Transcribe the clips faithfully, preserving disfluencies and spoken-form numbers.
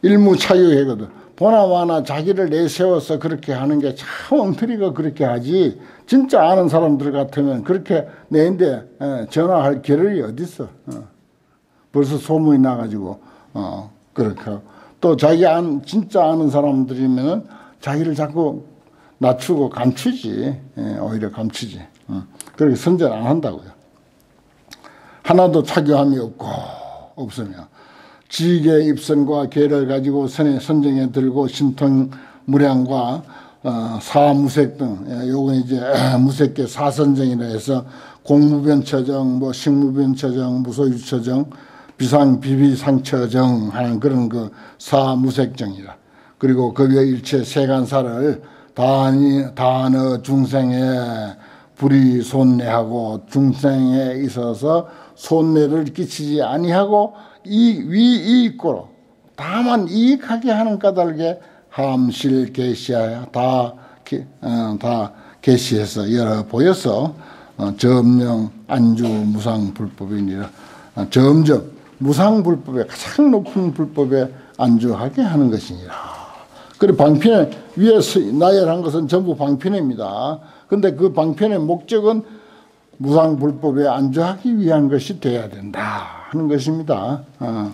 일무차유회거든. 보나마나 자기를 내세워서 그렇게 하는 게 참 엉터리가 그렇게 하지. 진짜 아는 사람들 같으면 그렇게 내인데 전화할 겨를이 어딨어. 어. 벌써 소문이 나가지고 어, 그렇게 하고. 또 자기 안, 진짜 아는 사람들이면은 자기를 자꾸 낮추고 감추지. 예, 오히려 감추지. 어. 그렇게 선전 안 한다고요. 하나도 차교함이 없고 없으며 지계 입선과 계를 가지고 선에 선정에 들고 신통 무량과 어, 사무색 등 예, 요건 이제 무색계 사선정이라 해서 공무변처정, 뭐 식무변처정, 무소유처정, 비상 비비상처정 하는 그런 그 사무색정이라. 그리고 그 위에 일체 세간사를 다니 다너 중생에 불이 손해하고 중생에 있어서 손해를 끼치지 아니하고 이 위이익고로 다만 이익하게 하는 까닭에 함실 계시하여 다, 어, 다 계시해서 열어 보여서 어, 점령 안주 무상 불법이니라. 어, 점점 무상 불법에 가장 높은 불법에 안주하게 하는 것이니라. 그리고 방편에 위에서 나열한 것은 전부 방편입니다. 근데 그 방편의 목적은 무상 불법에 안주하기 위한 것이 돼야 된다 하는 것입니다. 어.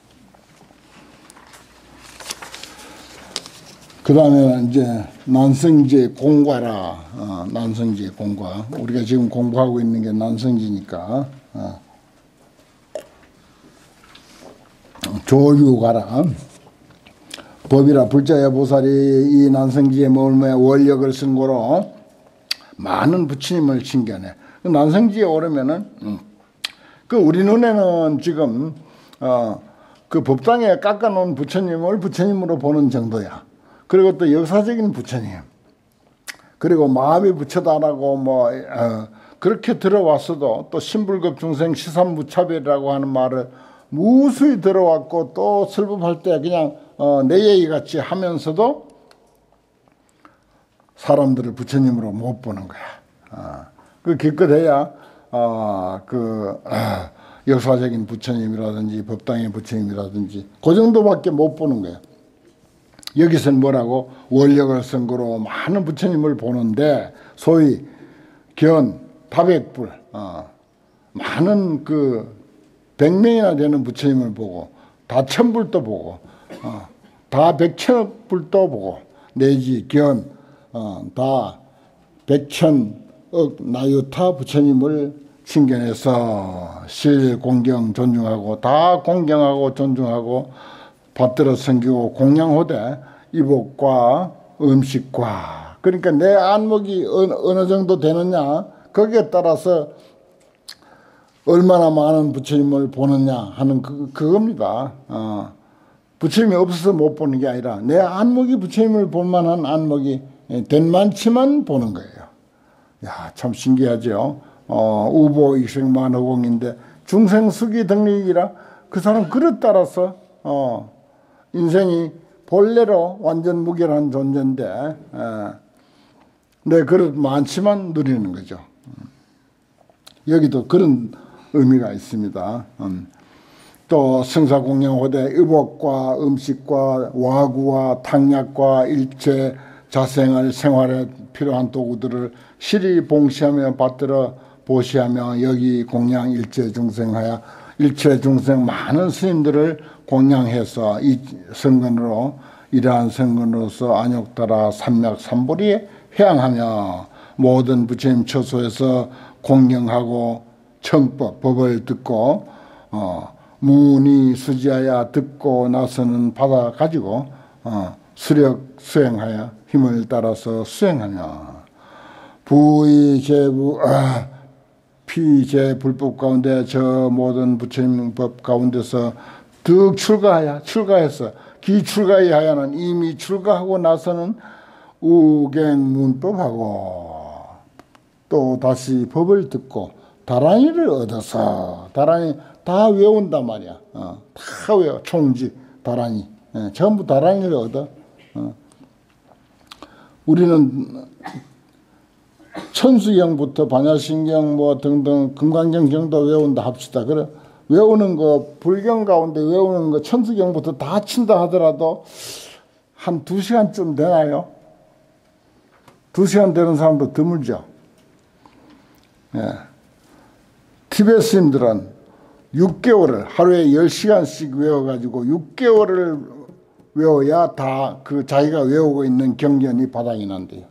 그 다음에 이제 난성지 공과라. 어, 난성지 공과. 우리가 지금 공부하고 있는 게 난성지니까 어. 조유가라. 법이라 불자야 보살이 이 난성지에 머물며 원력을 쓴 거로 많은 부처님을 칭견해. 난성지에 오르면은 음, 그 우리 눈에는 지금 어, 그 법당에 깎아놓은 부처님을 부처님으로 보는 정도야. 그리고 또 역사적인 부처님. 그리고 마음이 부처다라고 뭐 어, 그렇게 들어왔어도 또 신불급 중생 시삼무차별이라고 하는 말을 무수히 들어왔고 또 설법할 때 그냥 어, 내 얘기 같이 하면서도 사람들을 부처님으로 못 보는 거야. 어, 그 기껏해야 어, 그 어, 역사적인 부처님이라든지 법당의 부처님이라든지 그 정도밖에 못 보는 거야. 여기서는 뭐라고 원력을 쓴 거로 많은 부처님을 보는데 소위 견, 다백불 어, 많은 그 백명이나 되는 부처님을 보고 다천불도 보고 어, 다 백천억불도 보고 내지 견 어, 다 백천억 나유타 부처님을 칭견해서 실 공경 존중하고 다 공경하고 존중하고 받들어 섬기고 공양호대 이복과 음식과 그러니까 내 안목이 어느, 어느 정도 되느냐 거기에 따라서 얼마나 많은 부처님을 보느냐 하는 그, 그겁니다. 어. 부처님이 없어서 못 보는 게 아니라 내 안목이 부처님을 볼 만한 안목이 된 만치만 보는 거예요. 야, 참 신기하죠. 어, 우보 익생만허공인데 중생수기 덕리이라 그 사람 그릇 따라서 어, 인생이 본래로 완전 무결한 존재인데 에, 내 그릇 많지만 누리는 거죠. 여기도 그런 의미가 있습니다. 음. 또 성사공양호대 의복과 음식과 와구와 탕약과 일체 자생을 생활에 필요한 도구들을 실히 봉시하며 받들어 보시하며 여기 공양 일체 중생하여 일체 중생 많은 스님들을 공양해서 이 성근으로 이러한 성근으로서 안욕따라 삼맥 삼보리에 회양하며 모든 부처님 처소에서 공경하고 청법 법을 듣고 어, 문이 수지하여 듣고 나서는 받아 가지고 어, 수력 수행하여 힘을 따라서 수행하며 부의 제부 아, 피제 불법 가운데 저 모든 부처님 법 가운데서 득 출가하여 출가해서 기출가하여는 이미 출가하고 나서는 우갱문법하고 또 다시 법을 듣고 다란이를 얻어서 다란이 다 외운단 말이야. 어, 다 외워. 총지 다란이 예, 전부 다란이를 얻어. 어. 우리는 천수경부터 반야신경 뭐 등등 금강경 경도 외운다 합시다. 그래 외우는 거, 불경 가운데 외우는 거 천수경부터 다 친다 하더라도 한 두 시간쯤 되나요? 두 시간 되는 사람도 드물죠. 예. 티베트인들은 육 개월을 하루에 열 시간씩 외워가지고 육 개월을 외워야 다 그 자기가 외우고 있는 경전이 바닥이 난대요.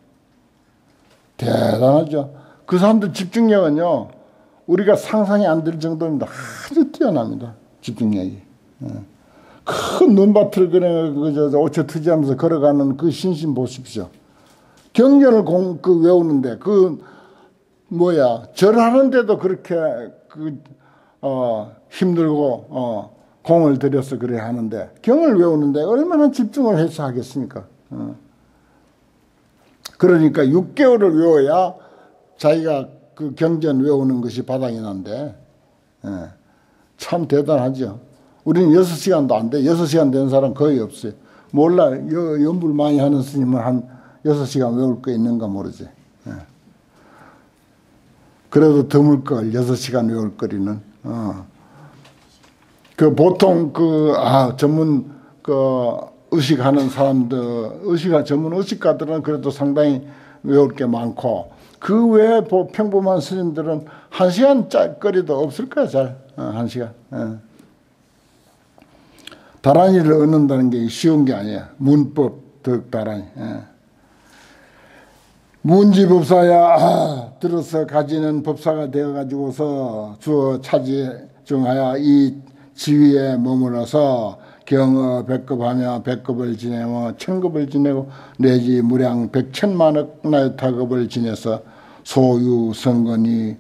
대단하죠. 그 사람들 집중력은요, 우리가 상상이 안 될 정도입니다. 아주 뛰어납니다. 집중력이. 예. 큰 눈밭을 그냥 그저 오쳐 투지하면서 걸어가는 그 신심 보십시오. 경전을 공, 그 외우는데 그 뭐야 절하는데도 그렇게 그 어, 힘들고 어, 공을 들여서 그래 하는데 경을 외우는데 얼마나 집중을 해서 하겠습니까? 어. 그러니까 육 개월을 외워야 자기가 그 경전 외우는 것이 바닥이 난데 예. 참 대단하죠. 우리는 여섯 시간도 안 돼. 여섯 시간 되는 사람 거의 없어요. 몰라. 여, 연불 많이 하는 스님은 한 여섯 시간 외울 거 있는가 모르지. 예. 그래도 드물 걸, 여섯 시간 외울 거리는. 어. 그 보통 그, 아, 전문, 그, 의식하는 사람들, 의식, 전문 의식가들은 그래도 상당히 외울 게 많고, 그 외에 평범한 스님들은 한 시간 짤거리도 없을 거야, 잘. 어, 한 시간. 예. 다란이를 얻는다는 게 쉬운 게 아니야. 문법 덕 다란이. 예. 문지법사야 아, 들어서 가지는 법사가 되어가지고서 주어 차지정하여 이 지위에 머물러서 경어 백급하며 백급을 지내며 천급을 지내고 내지 무량 백천만억 나이타급을 지내서 소유 선건이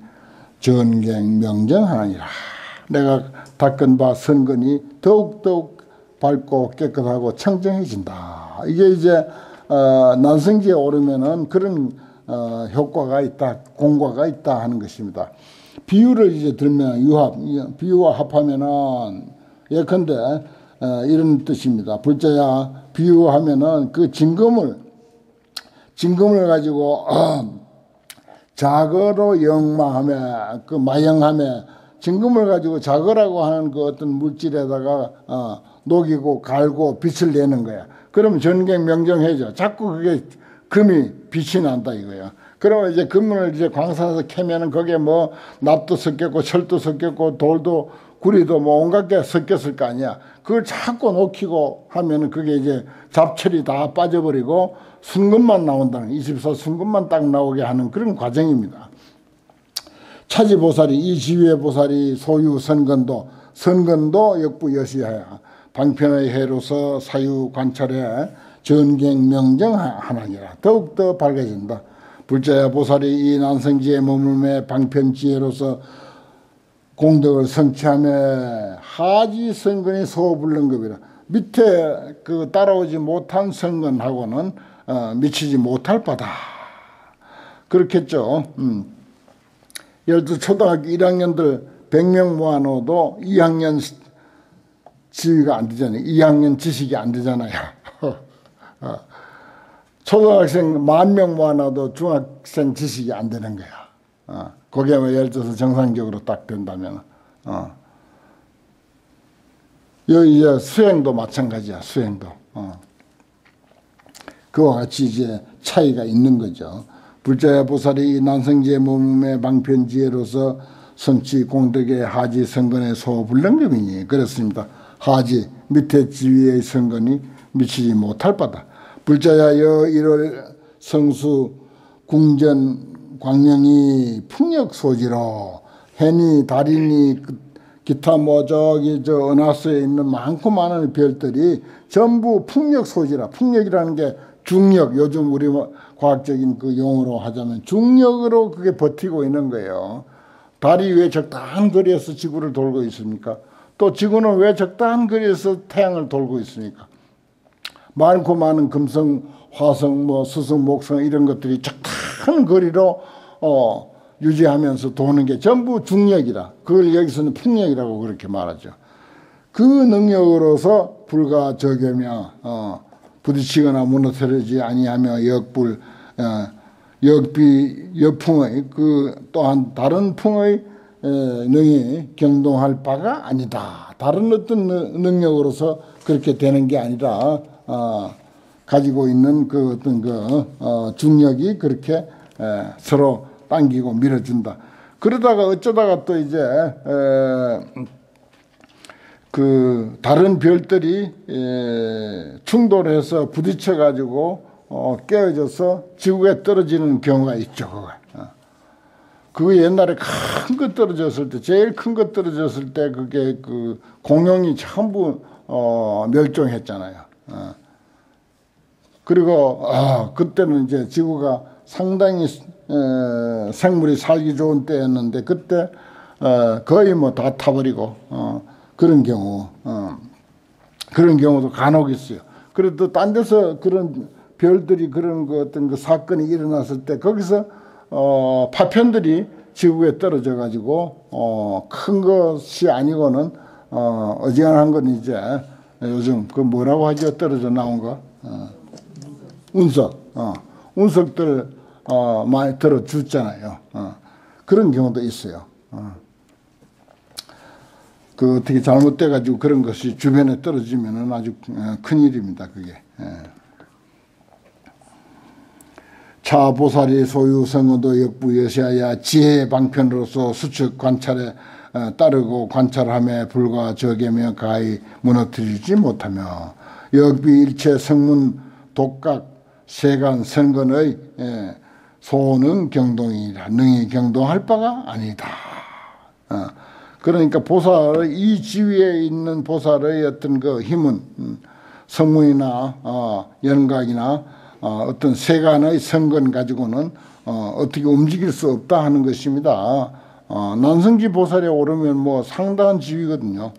전갱 명정하니라. 내가 닦은 바 선건이 더욱더욱 밝고 깨끗하고 청정해진다. 이게 이제 어, 난성지에 오르면은 그런 어, 효과가 있다, 공과가 있다 하는 것입니다. 비유를 이제 들면 유합, 비유와 합하면은 예컨대 어, 이런 뜻입니다. 불자야 비유하면은 그 진금을 진금을 가지고 어, 자거로 영마하며 그 마영하며 진금을 가지고 자거라고 하는 그 어떤 물질에다가 어, 녹이고 갈고 빛을 내는 거야. 그러면 전갱 명정해져. 자꾸 그게 금이 빛이 난다 이거야. 그러면 이제 금을 이제 광산에서 캐면은 거기에 뭐 납도 섞였고 철도 섞였고 돌도 구리도 뭐 온갖 게 섞였을 거 아니야. 그걸 자꾸 녹이고 하면은 그게 이제 잡철이 다 빠져버리고 순금만 나온다는, 이십사 순금만 딱 나오게 하는 그런 과정입니다. 차지보살이, 이 지위의 보살이 소유 선건도, 선건도 역부 여시하야 방편의 해로서 사유 관찰해 전갱 명정하나니라. 더욱더 밝아진다. 불자야 보살이 이 난성지에 머물매 방편지혜로서 공덕을 성취하며 하지 선건이 소불능급이라. 밑에 그 따라오지 못한 선건하고는 어, 미치지 못할 바다. 그렇겠죠. 음. 예를 들어 초등학교 일 학년들 백 명 모아놓어도 이 학년 지위가 안 되잖아요. 이 학년 지식이 안 되잖아요. 어. 초등학생 만 명 모아놔도 중학생 지식이 안 되는 거야. 어. 거기에 예를 들어서 정상적으로 딱 된다면. 어. 여기 이제 수행도 마찬가지야. 수행도. 어. 그와 같이 이제 차이가 있는 거죠. 불자야 보살이 난성지의 몸의 방편지혜로서 성취 공덕의 하지 선건의 소불능급이니 그렇습니다. 하지 밑에 지위의 선건이 미치지 못할 바다. 불자야 여 일월 성수 궁전 광명이 풍력소지로 해니 달이니 기타 뭐 저기 저 은하수에 있는 많고 많은 별들이 전부 풍력소지라. 풍력이라는 게 중력, 요즘 우리 과학적인 그 용어로 하자면 중력으로 그게 버티고 있는 거예요. 달이 왜 적당한 거리에서 지구를 돌고 있습니까? 또 지구는 왜 적당한 거리에서 태양을 돌고 있습니까? 많고 많은 금성, 화성, 뭐 수성, 목성 이런 것들이 적당한 거리로 어, 유지하면서 도는 게 전부 중력이라. 그걸 여기서는 풍력이라고 그렇게 말하죠. 그 능력으로서 불과 저개며 어, 부딪히거나 무너뜨리지 아니하며 역불, 어, 역비, 역풍의 그 또한 다른 풍의 에, 능히 경동할 바가 아니다. 다른 어떤 능력으로서 그렇게 되는 게 아니라 어, 가지고 있는 그 어떤 그 어, 중력이 그렇게 에, 서로 당기고 밀어준다. 그러다가 어쩌다가 또 이제 에, 그 다른 별들이 에, 충돌해서 부딪혀 가지고 어, 깨어져서 지구에 떨어지는 경우가 있죠. 그거. 어. 그거 옛날에 큰 거 떨어졌을 때, 제일 큰 거 떨어졌을 때 그게 그 공룡이 전부 어, 멸종했잖아요. 어. 그리고 어, 그때는 이제 지구가 상당히 에, 생물이 살기 좋은 때였는데 그때 어, 거의 뭐 다 타버리고 어, 그런 경우 어, 그런 경우도 간혹 있어요. 그래도 딴 데서 그런 별들이 그런 그 어떤 그 사건이 일어났을 때 거기서 어, 파편들이 지구에 떨어져 가지고 어, 큰 것이 아니고는 어, 어지간한 건 이제 요즘 그 뭐라고 하죠? 떨어져 나온 거 어, 운석 어, 운석들 어, 많이 들어 줬잖아요. 어, 그런 경우도 있어요. 어. 그 어떻게 잘못돼 가지고 그런 것이 주변에 떨어지면은 아주 큰 일입니다. 그게. 예. 차보살이 소유 성어도 역부 여시하야 지혜의 방편으로서 수측 관찰에 따르고 관찰함에 불과 적에며 가히 무너뜨리지 못하며 역비 일체 성문 독각 세간 선건의 소능 경동이라 능히 경동할 바가 아니다. 어. 그러니까 보살의 이 지위에 있는 보살의 어떤 그 힘은 성문이나 어, 연각이나 어, 어떤 세간의 선건 가지고는 어, 어떻게 움직일 수 없다 하는 것입니다. 어, 난성지 보살에 오르면 뭐 상당한 지위거든요.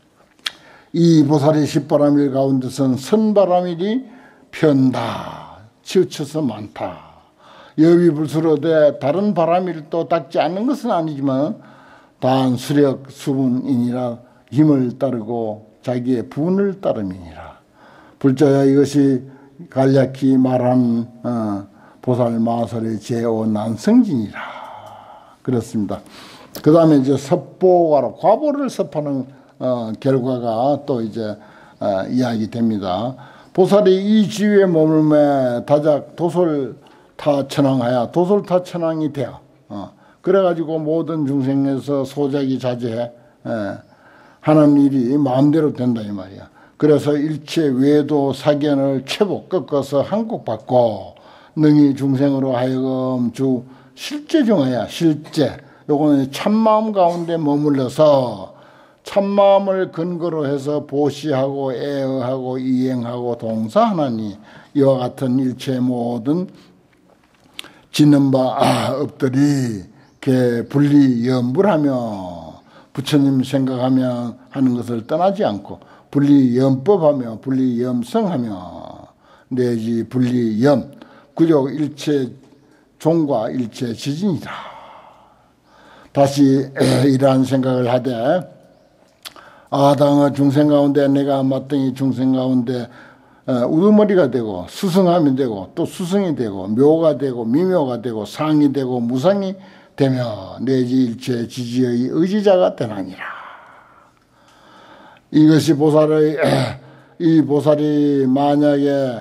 이 보살의 십바람일 가운데선 선바람일이 편다, 치우쳐서 많다. 여비불수로되 다른 바람일도 닦지 않는 것은 아니지만 단 수력 수분이니라 힘을 따르고 자기의 분을 따름이니라. 불자야 이것이 간략히 말한 어, 보살 마설의 제오 난성진이라. 그렇습니다. 그 다음에 이제 섭보가로 과보를 섭하는 어, 결과가 또 이제 어, 이야기됩니다. 보살이 이 지위에 머물매 다작 도솔타천왕하여 도솔타천왕이 되어 어, 그래가지고 모든 중생에서 소작이 자제해 에, 하는 일이 마음대로 된다 이 말이야. 그래서 일체 외도 사견을 최복 꺾어서 한국받고 능히 중생으로 하여금 주 실제 정하야 실제 요거는 참마음 가운데 머물러서 참마음을 근거로 해서 보시하고 애어하고 이행하고 동사하나니 이와 같은 일체 모든 짓는 바 없더리 개 분리 염불하며 부처님 생각하며 하는 것을 떠나지 않고 분리 염법하며 분리 염성하며 내지 분리 염 구조 일체 종과 일체 지진이다. 다시 이러한 생각을 하되 아당의 중생 가운데 내가 마땅히 중생 가운데 우두머리가 되고 수승하면 되고 또 수승이 되고 묘가 되고 미묘가 되고 상이 되고 무상이 되며 내지 일체 지지의 의지자가 되나니라. 이것이 보살의 이 보살이 만약에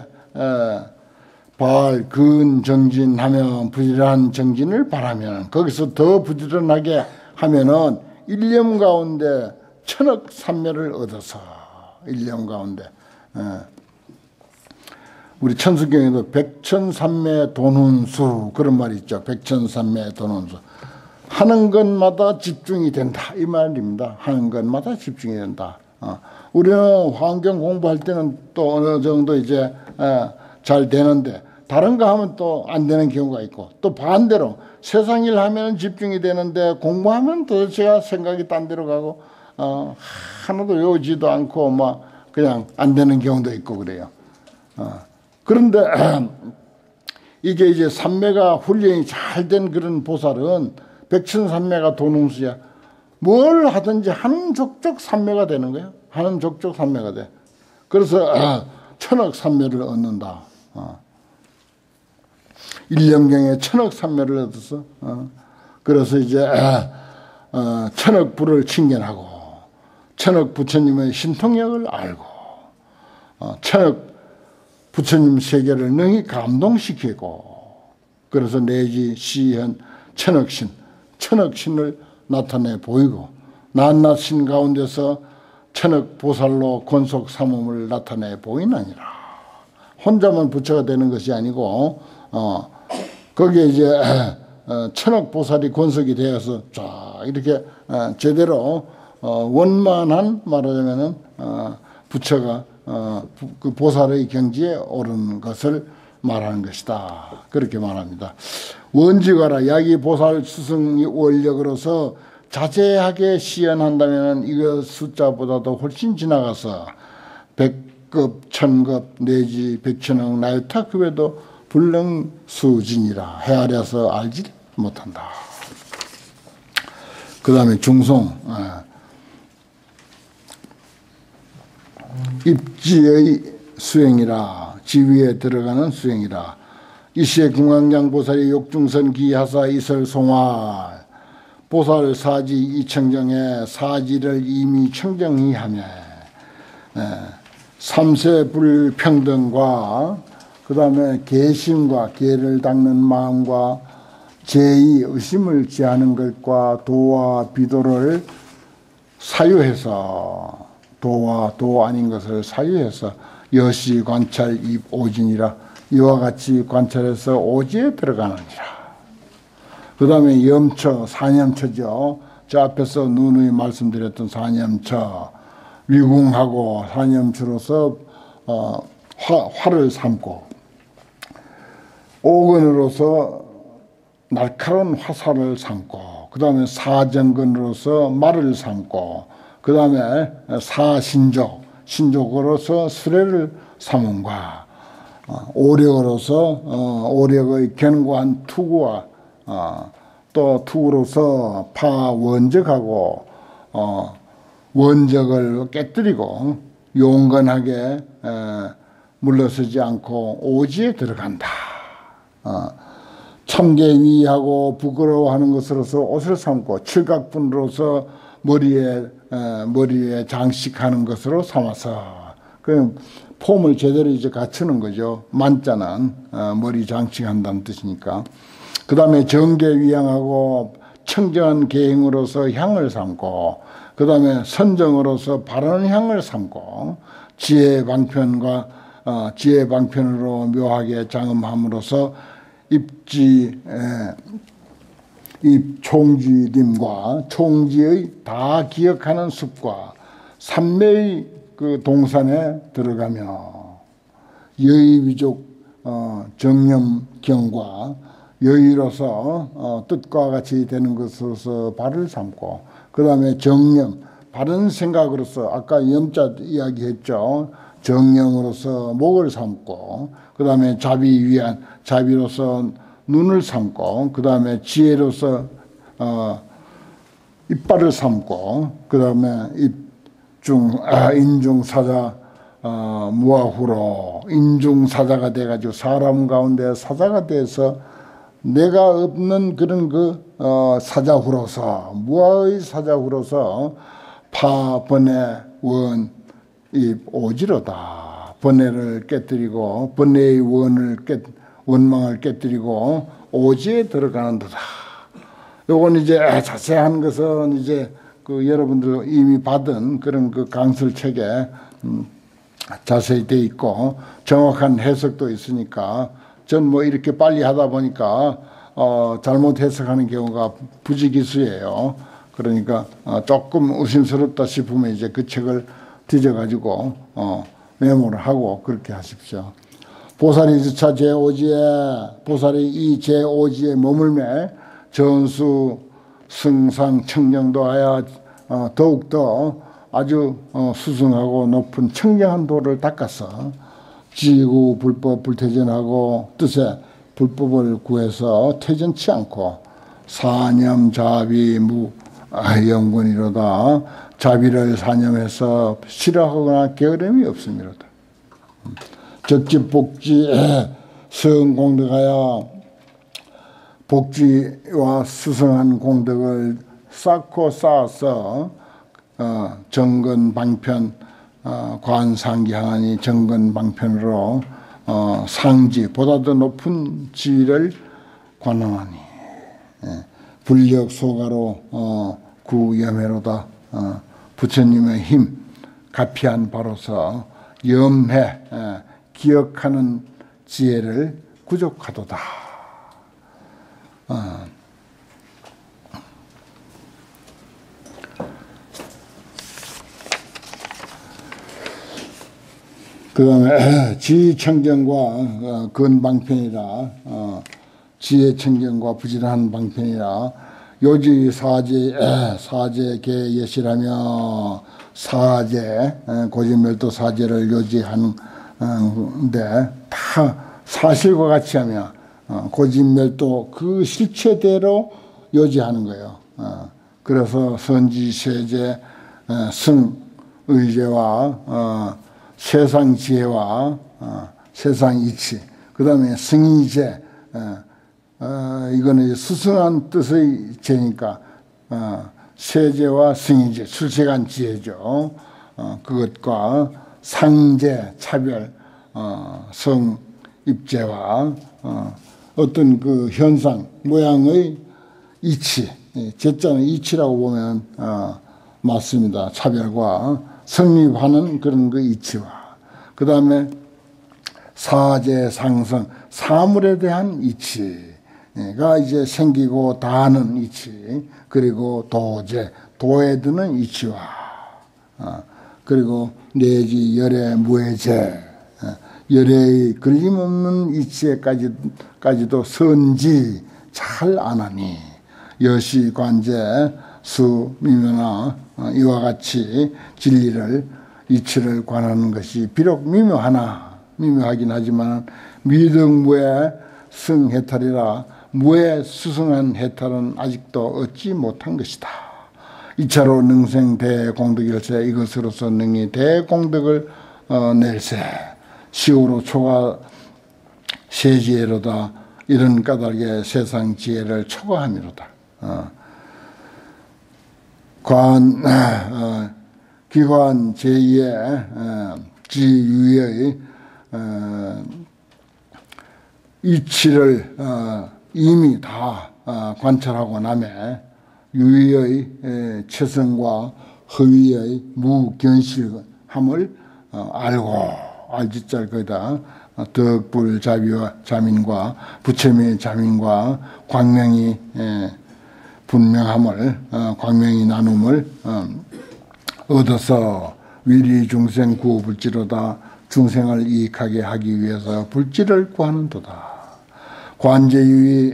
발, 근, 정진하면 부지런한 정진을 바라면 거기서 더 부지런하게 하면은 일념 가운데 천억 삼매를 얻어서 일념 가운데 우리 천수경에도 백천삼매 돈운수 그런 말이 있죠. 백천삼매 돈운수 하는 것마다 집중이 된다 이 말입니다. 하는 것마다 집중이 된다. 어. 우리는 환경 공부할 때는 또 어느 정도 이제 어, 잘 되는데 다른 거 하면 또 안 되는 경우가 있고 또 반대로 세상 일 하면 집중이 되는데 공부하면 도대체가 생각이 딴 데로 가고 어, 하나도 외우지도 않고 막 그냥 안 되는 경우도 있고 그래요. 어. 그런데 이게 이제 삼매가 훈련이 잘 된 그런 보살은 백천삼매가 도능수야. 뭘 하든지 하는 족족 삼매가 되는 거예요. 하는 족족 삼매가 돼. 그래서 어, 천억 삼매를 얻는다. 어. 일념경에 천억 삼매를 얻었어. 어. 그래서 이제 어, 어, 천억 부를 칭견하고 천억 부처님의 신통력을 알고 어, 천억 부처님 세계를 능히 감동시키고 그래서 내지 시현 천억신 천억신을 나타내 보이고 낱낱신 가운데서 천억 보살로 권속 삼음을 나타내 보이나니라. 혼자만 부처가 되는 것이 아니고 어, 거기에 이제 어, 천억 보살이 권속이 되어서 쫙 이렇게 어, 제대로 어, 원만한 말하자면은 어, 부처가 어, 그 보살의 경지에 오른 것을 말하는 것이다. 그렇게 말합니다. 원지가라 야기 보살 스승이 원력으로서 자세하게 시연한다면 이거 숫자보다도 훨씬 지나가서 백급, 천급 내지 백천억 나유타급에도 불능수진이라 헤아려서 알지 못한다. 그 다음에 중송 입지의 수행이라 지위에 들어가는 수행이라 이시에 금강장보살이 욕중선 기하사 이설송화 보살 사지 이청정에 사지를 이미 청정히 하며 삼세 불평등과 그 다음에 개심과 개를 닦는 마음과 제의 의심을 지하는 것과 도와 비도를 사유해서 도와 도 아닌 것을 사유해서 여시 관찰 입 오진이라 이와 같이 관찰해서 오지에 들어가느니라. 그 다음에 염처 사념처죠. 저 앞에서 누누이 말씀드렸던 사념처 위궁하고 사념처로서 어, 화, 화를 삼고 오근으로서 날카로운 화살을 삼고 그 다음에 사정근으로서 말을 삼고 그 다음에 사신족 신족으로서 수레를 삼음과 어, 오력으로서 어, 오력의 견고한 투구와 어, 또 투구로서 파원적하고 어, 원적을 깨뜨리고 용건하게 에, 물러서지 않고 오지에 들어간다. 어, 참개위하고 부끄러워하는 것으로서 옷을 삼고 칠각분으로서 머리에 에, 머리에 장식하는 것으로 삼아서 그 폼을 제대로 이제 갖추는 거죠. 만자는 어, 머리 장식한다는 뜻이니까. 그 다음에 정계위양하고 청정한 계행으로서 향을 삼고 그 다음에 선정으로서 바른 향을 삼고 지혜방편과 어, 지혜방편으로 묘하게 장음함으로써 입지 에, 입 총지림과 총지의 다 기억하는 습과 삼매의 그 동산에 들어가며 여의위족 어, 정념경과 여의로서 어, 뜻과 같이 되는 것으로서 발을 삼고 그 다음에 정념 바른 생각으로서 아까 염자 이야기했죠. 정념으로서 목을 삼고 그 다음에 자비 위한 자비로서 눈을 삼고 그 다음에 지혜로서 어, 이빨을 삼고 그 다음에 입중 아, 인중사자 어, 무아후로 인중사자가 돼가지고 사람 가운데 사자가 돼서 내가 없는 그런 그 어, 사자후로서 무아의 사자후로서 파 번뇌 원이 오지로다. 번뇌를 깨뜨리고 번뇌의 원을 깨 원망을 깨뜨리고 오지에 들어가는 도다. 요건 이제 자세한 것은 이제 그 여러분들 이미 받은 그런 그 강설책에 음, 자세히 돼 있고 정확한 해석도 있으니까. 전 뭐 이렇게 빨리 하다 보니까 어 잘못 해석하는 경우가 부지기수예요. 그러니까 어 조금 의심스럽다 싶으면 이제 그 책을 뒤져가지고 어 메모를 하고 그렇게 하십시오. 보살이 주차 제오지에 보살이 이 제오지에 머물매 전수 승상 청정도 하여 어 더욱더 아주 어 수승하고 높은 청정한 도를 닦아서 지구 불법 불태전하고 뜻에 불법을 구해서 퇴전치 않고 사념 자비 무 아, 영분이로다. 자비를 사념해서 싫어하거나 게으름이 없음이로다. 적집복지에 성공덕하여 복지와 수성한 공덕을 쌓고 쌓아서 어, 정근방편 어, 관상기하니 정근방편으로 어, 상지 보다 더 높은 지위를 관하나니 예, 불력 소가로 어, 구염해로다 어, 부처님의 힘 가피한 바로서 염해 예, 기억하는 지혜를 구족하도다. 어. 그 다음에 지청경과 근방편이라 어, 지혜청경과 부지런한 방편이라 요지 사제 사제 개예시라며 사제 고지멸도 사제를 요지하는데 다 사실과 같이 하며 어, 고지멸도 그 실체대로 요지하는 거예요. 어, 그래서 선지세제 어, 승의제와 어, 세상 지혜와 어, 세상 이치, 그 다음에 승의제, 어, 어, 이거는 스승한 뜻의 제니까 어, 세제와 승의제, 출세간 지혜죠. 어, 그것과 상제, 차별, 어, 성입제와 어, 어떤 그 현상, 모양의 이치, 제자는 이치라고 보면 어, 맞습니다. 차별과 성립하는 그런 그 이치와 그 다음에 사제 상성 사물에 대한 이치가 이제 생기고 다하는 이치 그리고 도제 도에 드는 이치와 어, 그리고 내지 열애 무해제 어, 열애의 걸림없는 이치에까지도 선지 잘 아나니 여시관제 수미묘나 이와 같이 진리를 이치를 관하는 것이 비록 미묘하나 미묘하긴 하지만 미등무의 승해탈이라 무의 수승한 해탈은 아직도 얻지 못한 것이다. 이차로 능생 대공덕일세 이것으로서 능히 대공덕을 어, 낼세 시오로 초가 세지혜로다 이런 까닭에 세상 지혜를 초과함이로다. 어. 관, 어, 기관 제이의 어, 지유의 어, 이치를 어, 이미 다 어, 관찰하고 남에 유의의 에, 최성과 허위의 무견실함을 어, 알고 알지잘 거다. 덕불 자비와 자민과 부처님의 자민과 광명이 에, 분명함을 어, 광명이 나눔을 어, 얻어서 위리 중생 구호 불지로다 중생을 이익하게 하기 위해서 불지를 구하는도다. 관제유의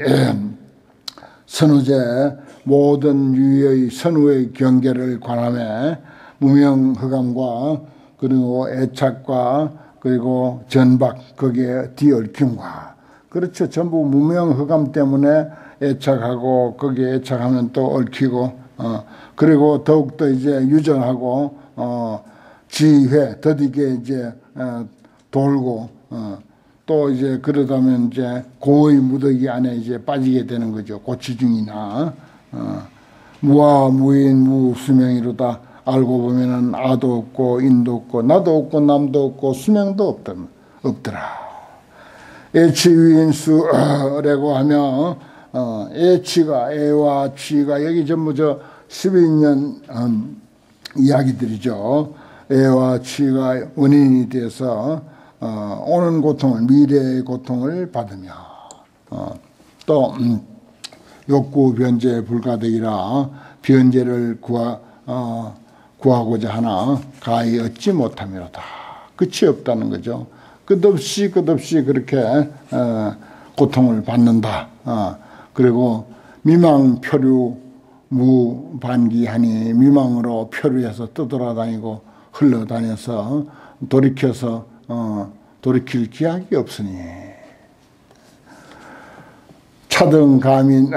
선우제 모든 유의 선우의 경계를 관함에 무명허감과 그리고 애착과 그리고 전박 거기에 뒤얽힘과 그렇죠. 전부 무명허감 때문에 애착하고 거기에 애착하면 또 얽히고 어 그리고 더욱더 이제 유전하고 어 지회 더디게 이제 어 돌고 어 또 이제 그러다면 이제 고의 무더기 안에 이제 빠지게 되는 거죠. 고치중이나 어 무아 무인 무수명이로다 알고 보면은 아도 없고 인도 없고 나도 없고 남도 없고 수명도 없더, 없더라. 애치위인수라고 하며 어, 애치가 애와 취가 여기 전부 저 십이 년 음, 이야기들이죠. 애와 취가 원인이 돼서 어, 오는 고통을 미래의 고통을 받으며 어, 또 음, 욕구 변제 불가득이라 변제를 구하, 어, 구하고자 하나 가히 얻지 못함이로다. 끝이 없다는 거죠. 끝없이 끝없이 그렇게 어, 고통을 받는다. 어, 그리고 미망 표류 무반기하니 미망으로 표류해서 떠돌아다니고 흘러다녀서 돌이켜서 어, 돌이킬 기약이 없으니 차등가민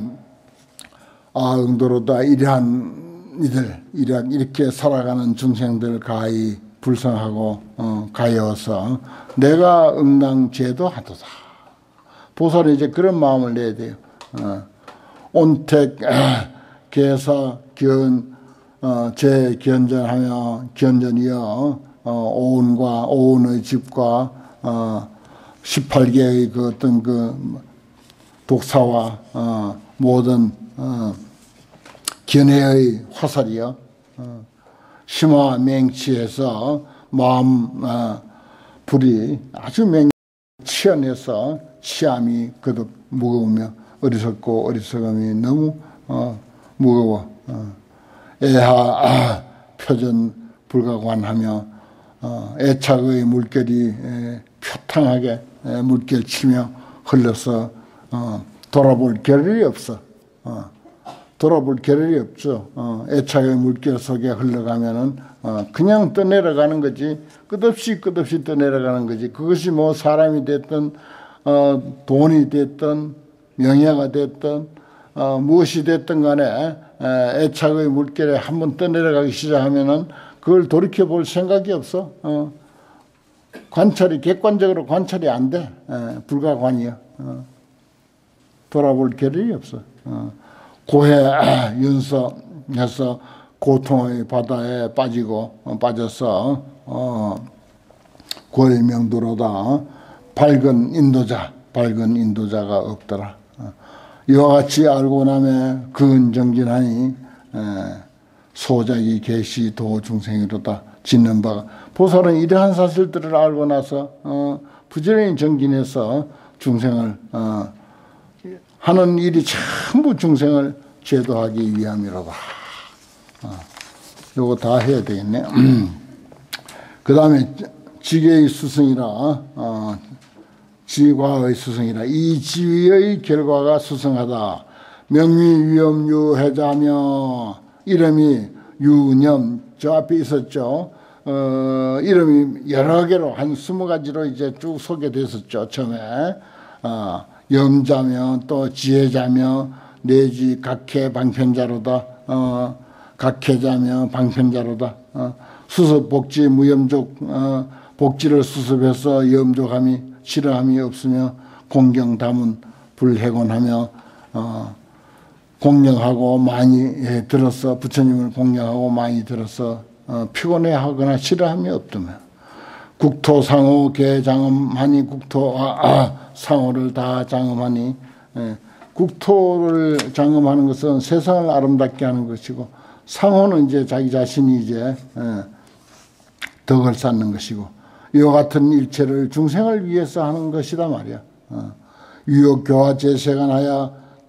아응도로다 이러한 이들 이러한 이렇게 살아가는 중생들 가히 불성하고 어, 가여워서 내가 응당 제도하도다. 보살이 이제 그런 마음을 내야 돼요. 어, 온택 계사 견 어, 제 견전하며 견전이여 어, 오온과 오온의 집과 어, 십팔 개의 그 어떤 그 독사와 어, 모든 어, 견해의 화살이여 어, 심화 맹치해서 마음 어, 불이 아주 맹 치어내서 치암이 거듭 무거우며 어리석고 어리석음이 너무 어, 무거워 어, 애하 아, 표전 불가관하며 어, 애착의 물결이 에, 표탕하게 에, 물결치며 흘러서 어, 돌아볼 겨를이 없어. 어, 돌아볼 겨를이 없죠. 어, 애착의 물결 속에 흘러가면은 어, 그냥 떠내려가는 거지. 끝없이 끝없이 떠내려가는 거지. 그것이 뭐 사람이 됐든 어, 돈이 됐든 명예가 됐든 어, 무엇이 됐든 간에 에, 애착의 물결에 한번 떠내려가기 시작하면은 그걸 돌이켜 볼 생각이 없어. 어, 관찰이 객관적으로 관찰이 안 돼. 에, 불가관이야. 어, 돌아볼 겨를이 없어. 어, 고해 윤서해서 고통의 바다에 빠지고 어, 빠져서 어, 고일명도로다 밝은 인도자 밝은 인도자가 없더라. 어, 이와 같이 알고 나매 근정진하니 에, 소작이 계시 도 중생이로다 짓는 바가 보살은 이러한 사실들을 알고 나서 어, 부지런히 정진해서 중생을 어, 하는 일이 전부 중생을 제도하기 위함이로다. 어, 요거 다 해야 되겠네. 그 다음에 지계의 수승이라 어, 지과의 수승이라 이 지위의 결과가 수승하다. 명미 위엄유해자며 이름이 유념 저 앞에 있었죠. 어, 이름이 여러 개로 한 스무 가지로 이제 쭉 소개됐었죠. 처음에 어, 염자며 또 지혜자며 내지 각해 방편자로다. 어, 각해자며 방편자로다. 어, 수습 복지 무염족 어, 복지를 수습해서 염족함이 싫어함이 없으며 공경 다문 불해곤하며 어, 공경하고 많이 예, 들어서 부처님을 공경하고 많이 들어서 어, 피곤해하거나 싫어함이 없다며 국토 상호 개 장엄하니 국토와 아, 상호를 다 장엄하니 예, 국토를 장엄하는 것은 세상을 아름답게 하는 것이고 상호는 이제 자기 자신이 이제 예, 덕을 쌓는 것이고 이와 같은 일체를 중생을 위해서 하는 것이다 말이야. 어. 유욕 교화 제세간하여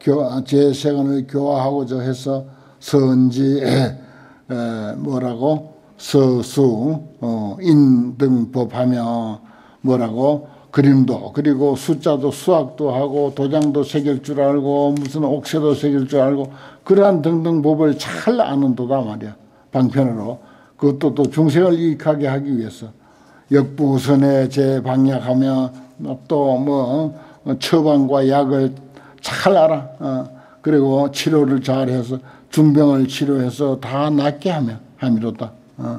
제세간을 교화하고자 해서 선지 에, 에, 뭐라고 서수 어, 인등법하며 뭐라고 그림도 그리고 숫자도 수학도 하고 도장도 새길 줄 알고 무슨 옥새도 새길 줄 알고 그러한 등등 법을 잘 아는도다 말이야. 방편으로 그것도 또 중생을 이익하게 하기 위해서 역부선에 재방약하며 또 뭐 처방과 약을 잘 알아. 어, 그리고 치료를 잘해서 중병을 치료해서 다 낫게 하며 함이로다. 어,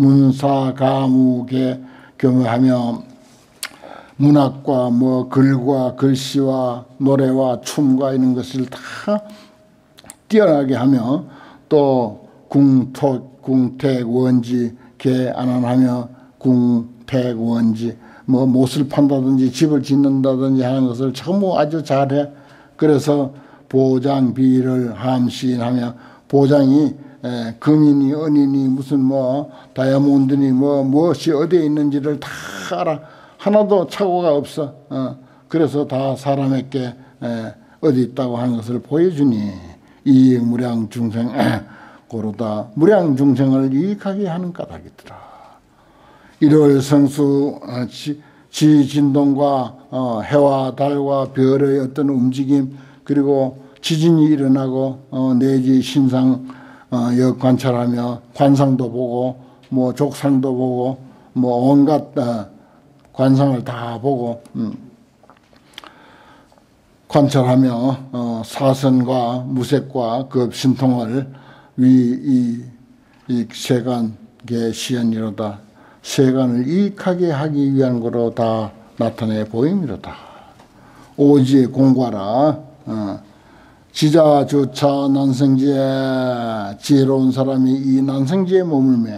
문사가무계 겸하며 문학과 뭐 글과 글씨와 노래와 춤과 이런 것을 다 뛰어나게 하며 또 궁토 궁택 원지 개 안안하며 궁택 원지 뭐 못을 판다든지 집을 짓는다든지 하는 것을 전부 아주 잘해. 그래서 보장 비를 함신하며 보장이 에, 금이니 은이니 무슨 뭐 다이아몬드니 뭐 무엇이 어디에 있는지를 다 알아. 하나도 착오가 없어. 어, 그래서 다 사람에게 에, 어디 있다고 하는 것을 보여주니 이익 무량 중생 에, 고로다 무량 중생을 이익하게 하는 까닭이더라. 일월 성수 어, 지, 지진동과 어, 해와 달과 별의 어떤 움직임 그리고 지진이 일어나고 어, 내지 신상 어, 역 관찰하며 관상도 보고 뭐 족상도 보고 뭐 온갖 어, 관상을 다 보고 음, 관찰하며 어, 사선과 무색과 그 신통을 위 이 세간계 시연이로다. 세간을 이익하게 하기 위한 거로 다 나타내 보임이로다. 오지의 공과라 어, 지자주차 난성지에 지혜로운 사람이 이 난성지에 머물며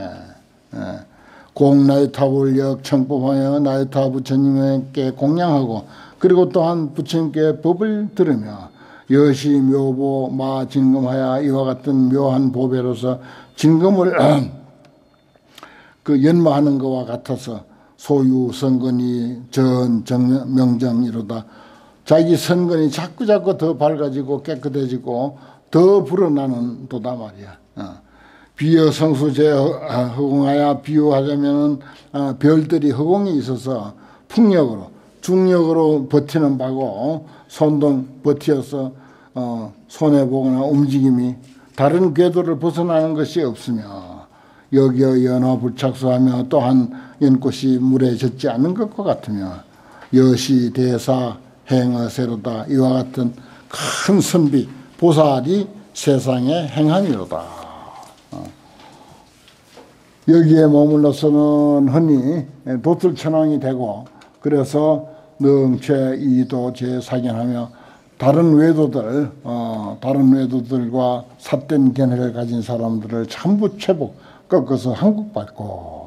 공나이타불역 청법하여 나이타 부처님께 공양하고 그리고 또한 부처님께 법을 들으며 여시 묘보 마 진금하여 이와 같은 묘한 보배로서 진금을 그 연마하는 것과 같아서 소유 선건이 전 정, 명정이로다. 자기 선건이 자꾸 자꾸 더 밝아지고 깨끗해지고 더 불어나는 도다 말이야. 어. 비여 성수제 허공하여 비유하자면은 어, 별들이 허공에 있어서 풍력으로 중력으로 버티는 바고 손동 버티어서 어, 손해 보거나 움직임이 다른 궤도를 벗어나는 것이 없으며 여기어 연화 불착수하며 또한 연꽃이 물에 젖지 않는 것과 같으며 여시 대사 행어 세로다. 이와 같은 큰 선비 보살이 세상에 행함이로다. 어. 여기에 머물러서는 흔히 도틀천왕이 되고 그래서 능체 이도 제사견하며 다른 외도들 어, 다른 외도들과 삿된 견해를 가진 사람들을 전부 채복 꺾어서 한국받고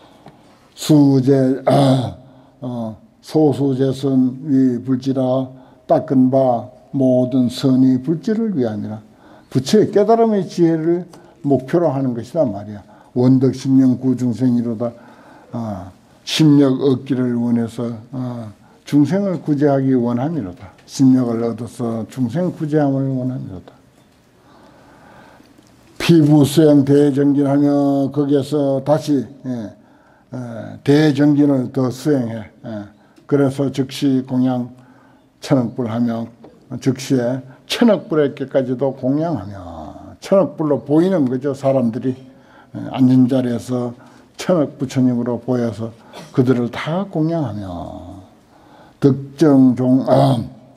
수제 아, 어, 소수제선 위 불지라 닦은 바 모든 선이 불지를 위함이라. 부처의 깨달음의 지혜를 목표로 하는 것이란 말이야. 원덕 심령 구중생이로다. 아, 심력 얻기를 원해서 아, 중생을 구제하기 원함이로다. 심력을 얻어서 중생 구제함을 원함이로다. 피부 수행 대정진하며 거기에서 다시 예, 예, 대정진을 더 수행해. 예. 그래서 즉시 공양 천억불하며 즉시에 천억불에게까지도 공양하며 천억불로 보이는 거죠. 사람들이 앉은 자리에서 천억 부처님으로 보여서 그들을 다 공양하며 득정종 아,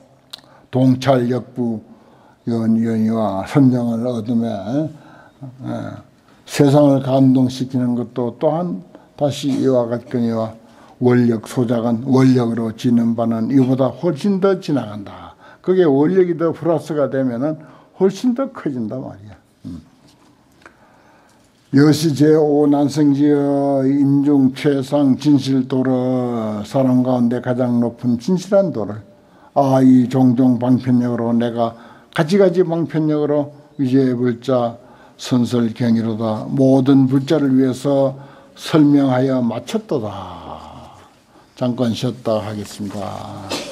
동찰역부 연연이와 선정을 얻으며 에, 세상을 감동시키는 것도 또한 다시 이와 같거니와 원력 소작은 원력으로 지는 바는 이보다 훨씬 더 지나간다. 그게 원력이 더 플러스가 되면은 훨씬 더 커진다 말이야. 음. 여시 제오 난성지어 임중 최상 진실도를 사람 가운데 가장 높은 진실한 도를 아 이 종종 방편력으로 내가 가지가지 방편력으로 위제의 불자 선설경이로다. 모든 불자를 위해서 설명하여 마쳤도다. 잠깐 쉬었다 하겠습니다.